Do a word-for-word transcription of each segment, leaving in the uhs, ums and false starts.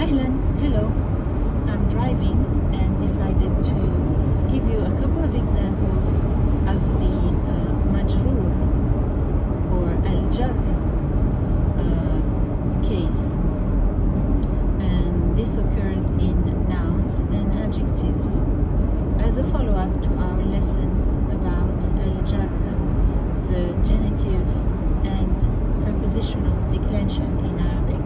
Ahlan, hello. I'm driving and decided to give you a couple of examples of the uh, majroor or al-jar uh, case, and this occurs in nouns and adjectives as a follow-up to our lesson about al-jar, the genitive and prepositional declension in Arabic.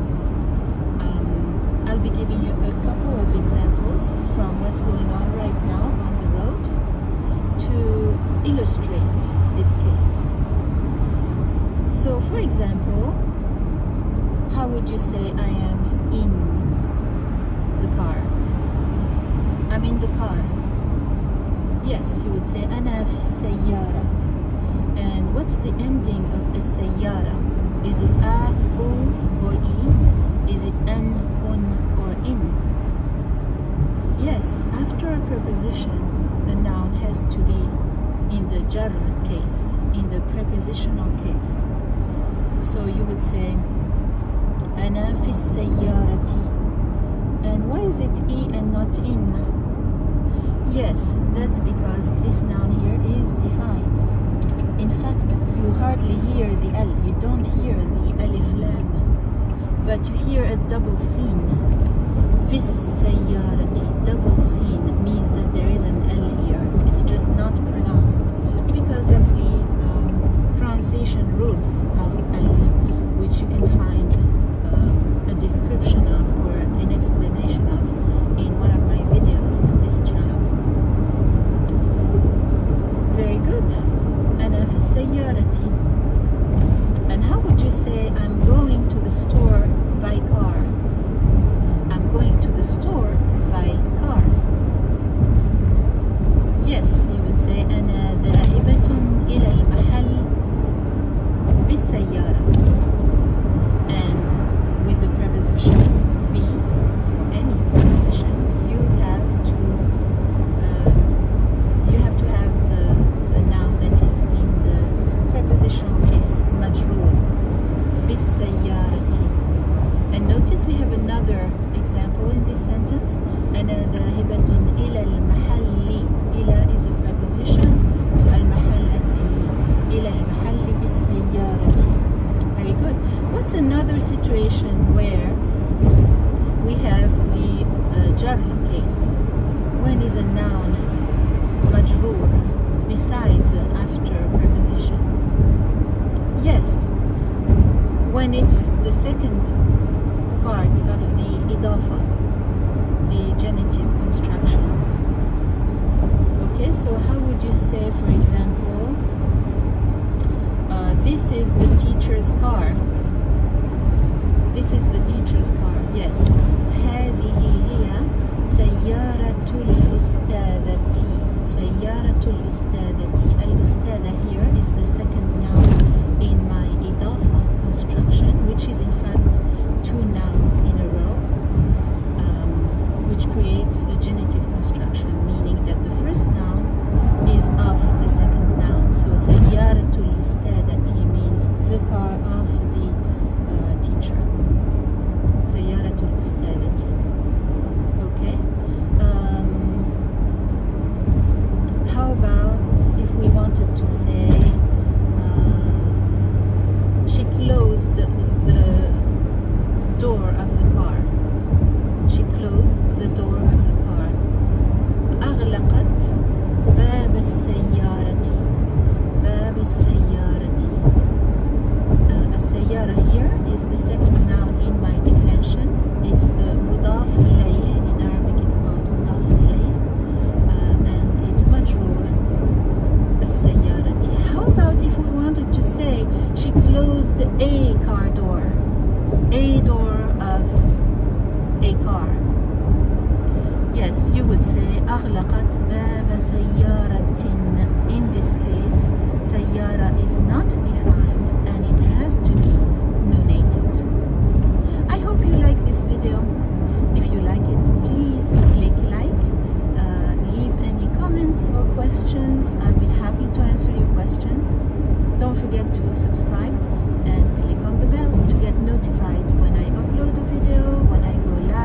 Um, I'll be giving you a couple of examples from what's going on right now on the road to illustrate this case. So, for example, how would you say I am in the car? I'm in the car. Yes, you would say أنا في السيارة. And what's the ending of السيارة? Is it a, u, or e? Is it an, un, or in? Yes, after a preposition, a noun has to be in the jar case, in the prepositional case. So you would say أنا في السيارة. And why is it e and not in? Yes, that's because this noun here is defined. In fact, you hardly hear the L, you don't hear the alif lam, but you hear a double scene. Fis sayyarati, double scene means that there is an L here. It's just not pronounced because of the um, pronunciation rules of L, which you can find uh, a description of or an explanation of in one of my videos on this channel. Very good. أنا في السيارة. And how would you say I'm going to the store by car? I'm going to the store by car. Yes, you would say أنا ذاهبة إلى المحل بالسيارة. And with the preposition be or any preposition, you have to uh, you have to have a, a noun that is in the prepositional case, majroor, بالسيارة. And notice we have another example in this sentence. أنا ذاهبة إلى المحل. إلى is a preposition, so المحل أتني. إلى المحل بالسيارة. Very good. What's another situation where we have the uh, jar case? When is a noun majroor besides uh, after preposition? Yes, when it's the second part of the idafa, the genitive construction. Okay, so how would you say, for example, uh, this is the teacher's car. This is the teacher's car. Yes. هذه هي سيارة الأستاذة. سيارة الأستاذة. الأستاذة here is the second noun in my idafa construction, which is in fact two nouns in a row, um, which creates a genitive construction, meaning that the first noun is of the second noun. So سيارة الأستاذة means the car of the uh, teacher. سيارة الأستاذة. Okay. Um, how about if we wanted to say uh, she closed the door of the car. She closed the door of the car. أغلقت باب السيارة. باب السيارة. Uh, السيارة here is the second noun in my declension. It's the مضاف إليه. In Arabic it's called مضاف إليه. Uh, and it's majroor. السيارة. How about if we wanted to say she closed a car door? A door of a car. Yes, you would say أغلقت باب سيارة. In this case, سيارة is not defined and it has to be nominated. I hope you like this video. If you like it, please click like, uh, leave any comments or questions. I'll be happy to answer your questions. Don't forget to subscribe and click on the bell to get notified when I upload a video, when I go live.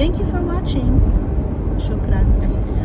Thank you for watching. Shukran. Assalam.